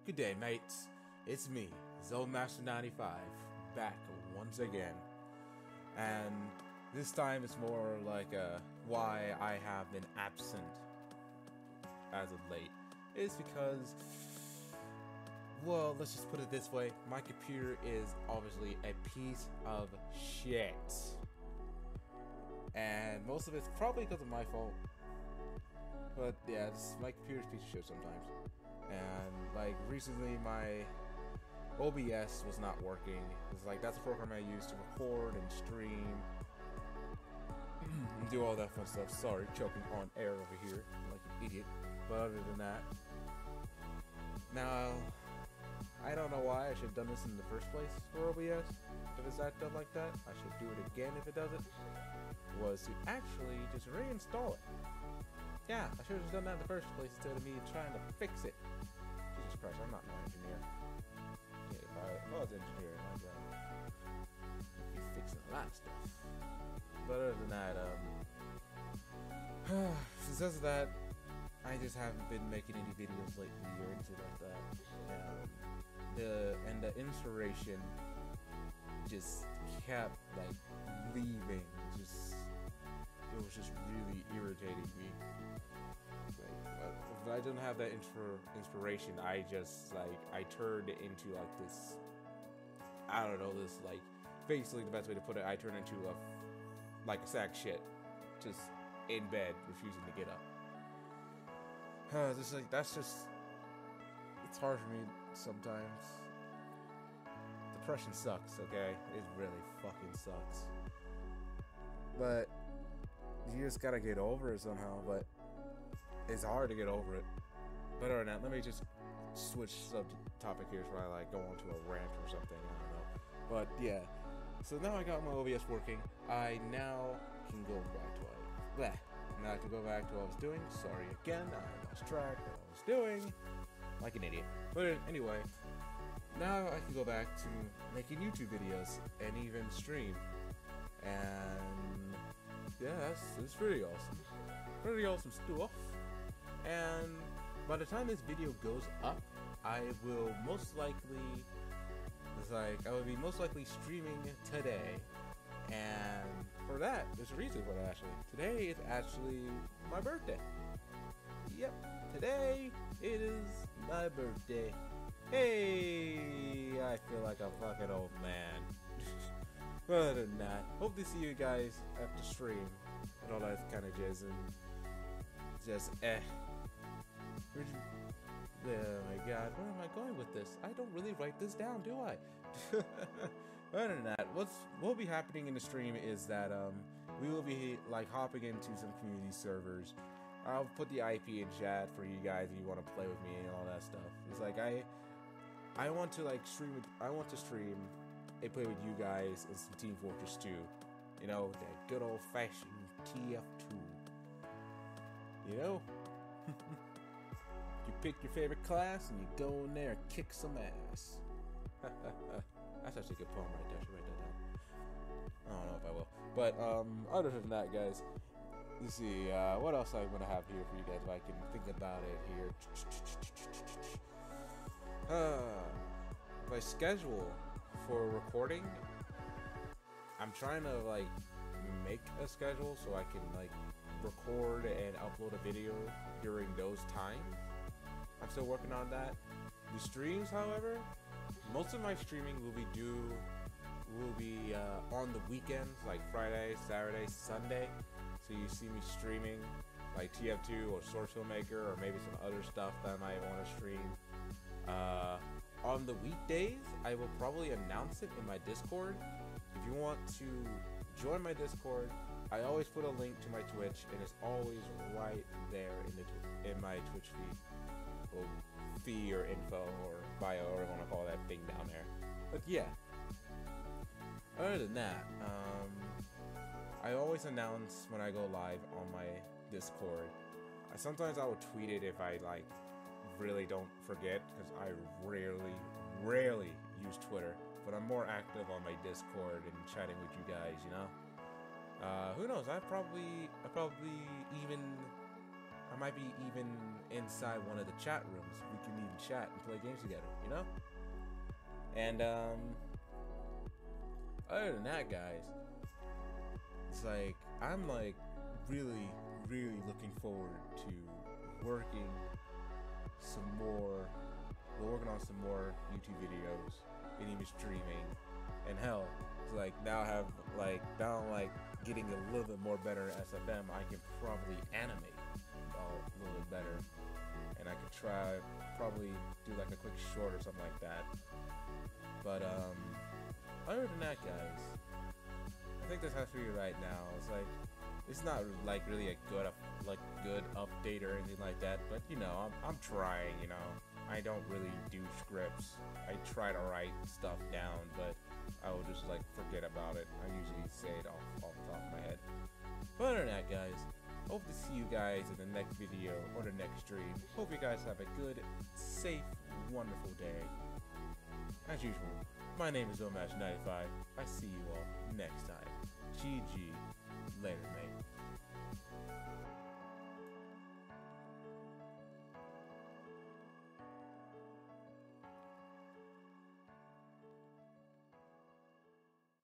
Good day, mates. It's me, Zolemaster95, back once again. And this time it's more like why I have been absent as of late. Is because, well, let's just put it this way. My computer is obviously a piece of shit. And most of it's probably because of my fault. But yeah, my computer's a piece of shit sometimes. And like recently my OBS was not working. It's like that's a program I use to record and stream and do all that fun stuff. Sorry, choking on air over here like an idiot. But other than that, now I don't know why I should have done this in the first place for OBS. If it's acted up like that, I should do it again if it does it. Was to actually just reinstall it. Yeah, I should have just done that in the first place instead of me trying to fix it. Jesus Christ, I'm not an engineer. Yeah, if I was an engineer, I'd be fixing a lot of stuff. But other than that, because of that, I just haven't been making any videos lately or anything like that. The inspiration just kept like leaving. It was just really irritating me. Like, if I didn't have that inspiration, I just I turned into like this. I don't know, this like basically the best way to put it. I turned into a sack of shit, just in bed, refusing to get up. That's just it's hard for me sometimes. Depression sucks, okay? It really fucking sucks. But you just gotta get over it somehow, but it's hard to get over it. But other than that, let me just switch topic here so I like go on to a rant or something, I don't know. But yeah, so now I got my OBS working, I now can go back to now I can go back to what I was doing. Sorry again, I lost track of what I was doing, like an idiot. But anyway, now I can go back to making YouTube videos and even stream. And yeah, it's pretty awesome. Pretty awesome stuff. And by the time this video goes up, I will most likely, I will be most likely streaming today. And for that, there's a reason for that actually. Today is actually my birthday. Yep, today it is my birthday. Hey, I feel like a fucking old man. But other than that, hope to see you guys at the stream and all that kind of jazz and just oh my god, where am I going with this? I don't really write this down, do I? Other than that, what will be happening in the stream is that we will be like hopping into some community servers. I'll put the IP in chat for you guys if you want to play with me and all that stuff. It's like I want to like stream. I want to stream and play with you guys in some Team Fortress 2. You know, that good old-fashioned TF2. You know? You pick your favorite class and you go in there and kick some ass. That's actually a good poem right there. I should write that down. I don't know if I will. But other than that, guys, you see, what else I'm gonna have here for you guys if I can think about it here. My schedule for recording, I'm trying to like make a schedule so I can like record and upload a video during those times. I'm still working on that. The streams, however, most of my streaming will be on the weekends, like Friday, Saturday, Sunday. So you see me streaming like TF2 or Source Filmmaker or maybe some other stuff that I might want to stream. On the weekdays, I will probably announce it in my Discord. If you want to join my Discord, I always put a link to my Twitch, and it's always right there in my Twitch feed, or feed or info or bio or whatever you want to call that thing down there. But yeah, other than that, I always announce when I go live on my Discord. Sometimes I will tweet it if I like really don't forget, because I rarely use Twitter, but I'm more active on my Discord and chatting with you guys, you know. Who knows? I probably even I might be even inside one of the chat rooms. We can even chat and play games together, you know? And other than that, guys, it's like I'm like really, really looking forward to working on some more YouTube videos and even streaming. And hell, it's like now I'm like getting a little bit more better at SFM. I can probably animate a little bit better, and I could probably do like a quick short or something like that. But other than that, guys, I think this has to be right now. It's not like really a good update or anything like that, but you know, I'm trying, you know. I don't really do scripts. I try to write stuff down, but I will just like forget about it. I usually say it off the top of my head. But other than that, guys, hope to see you guys in the next video or the next stream. Hope you guys have a good, safe, wonderful day. As usual, my name is Omash95. I see you all next time. GG. Later, mate.